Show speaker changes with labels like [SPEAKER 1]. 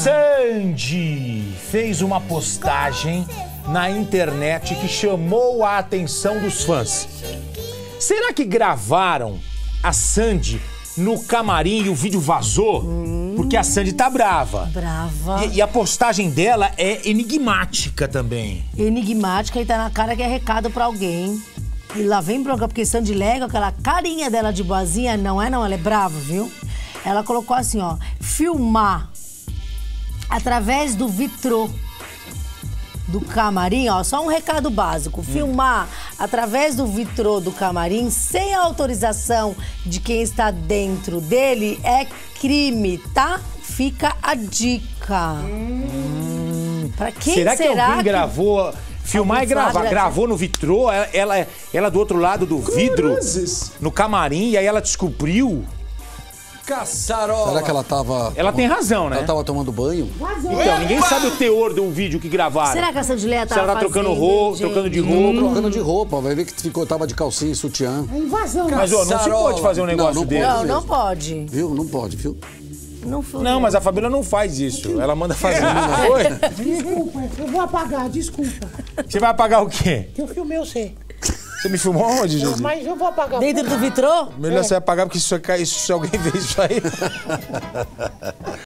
[SPEAKER 1] Sandy fez uma postagem na internet que chamou a atenção dos fãs. Será que gravaram a Sandy no camarim e o vídeo vazou? Porque a Sandy tá brava.
[SPEAKER 2] Brava.
[SPEAKER 1] E a postagem dela é enigmática também.
[SPEAKER 2] Enigmática e tá na cara que é recado pra alguém. E lá vem bronca, porque Sandy Lego, aquela carinha dela de boazinha, não, ela é brava, viu? Ela colocou assim, ó, filmar através do vitrô do camarim, ó, só um recado básico. Filmar através do vitrô do camarim sem a autorização de quem está dentro dele é crime, tá? Fica a dica. Pra quem
[SPEAKER 1] será que alguém gravou? Filmar e gravar. Gravou no vitrô, ela do outro lado do vidro, no camarim, e aí ela descobriu.
[SPEAKER 3] Caçarola!
[SPEAKER 4] Será que ela tava...
[SPEAKER 1] Ela tem razão, né?
[SPEAKER 4] Ela tava tomando banho?
[SPEAKER 1] Então, ninguém sabe o teor do vídeo que gravaram.
[SPEAKER 2] Será que a Sandileia
[SPEAKER 1] Se ela tá trocando roupa, trocando de roupa.
[SPEAKER 4] Trocando de roupa, vai ver que tava de calcinha e sutiã.
[SPEAKER 5] É invasão.
[SPEAKER 1] Mas, ó, não se pode fazer um negócio desse.
[SPEAKER 2] Não, não pode.
[SPEAKER 4] Viu? Não pode, viu?
[SPEAKER 1] Não, mas a Fabíola não faz isso. Ela manda fazer.
[SPEAKER 5] Desculpa, eu vou apagar, desculpa.
[SPEAKER 1] Você vai apagar o quê?
[SPEAKER 5] Eu filmei você.
[SPEAKER 1] Você me filmou onde, Gigi?
[SPEAKER 5] Mas eu vou apagar.
[SPEAKER 2] Dentro do vitrô?
[SPEAKER 1] Melhor você apagar, porque se alguém vê isso aí...